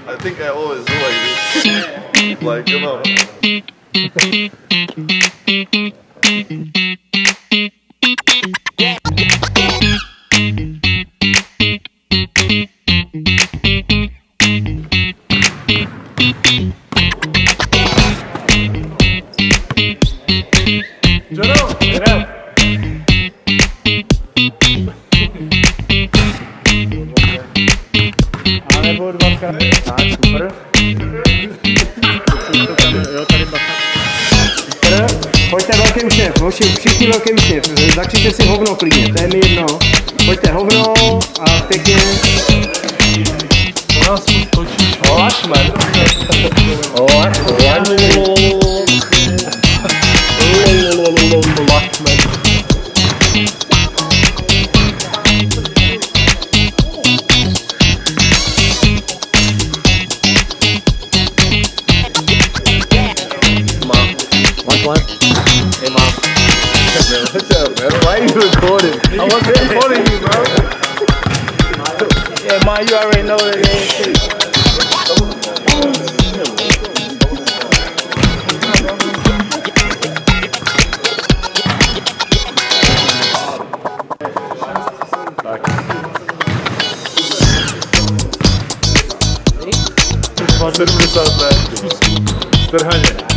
I think I always do like this. Like, come on. Nebo dvakrát. Tak, super. Jo, tady bacha. Super. Pojďte velký úsměv, všichni velký úsměv. Zakřičte si hovno klidně, to je mi jedno. Pojďte hovno a pěkně. To nás točíš. Lašmen. Hey, Mom. What's up, man? Why are you recording? I wasn't recording you, bro. Yeah, Mom, you already know that it ain't shit. Strhaně.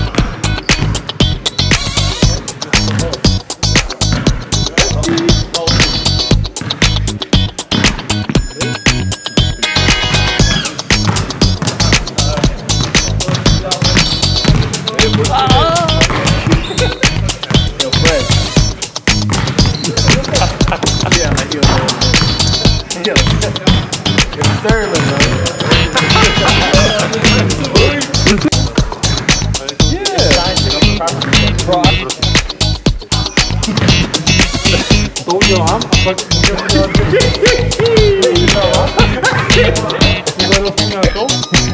To udělám a pak můžeme udělat to.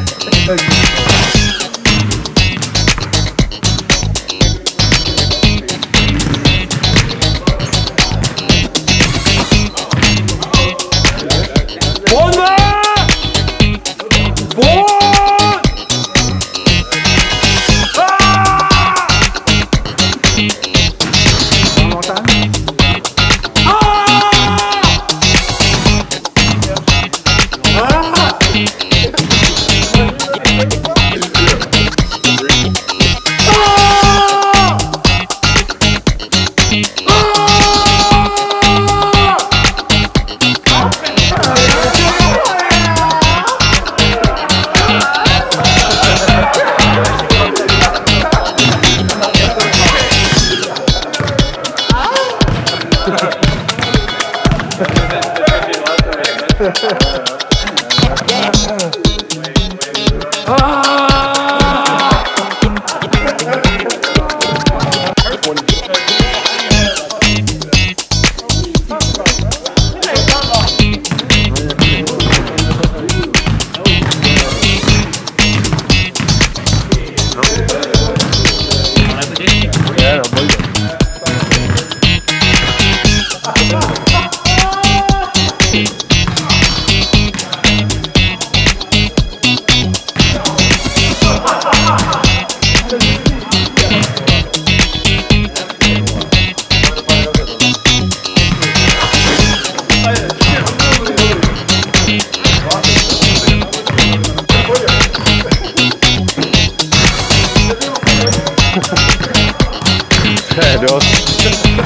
To je dost.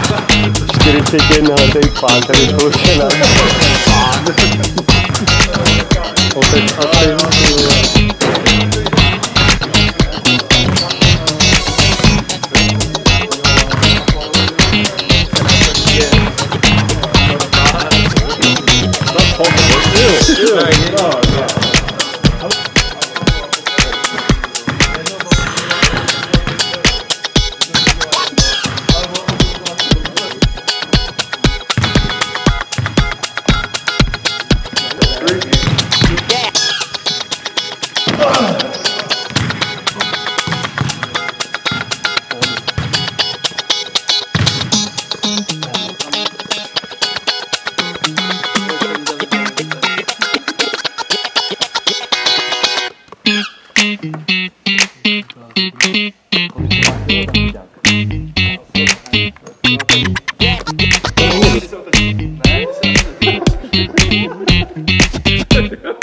41 letý pán, tady zkoušená. Otec asi. Ne,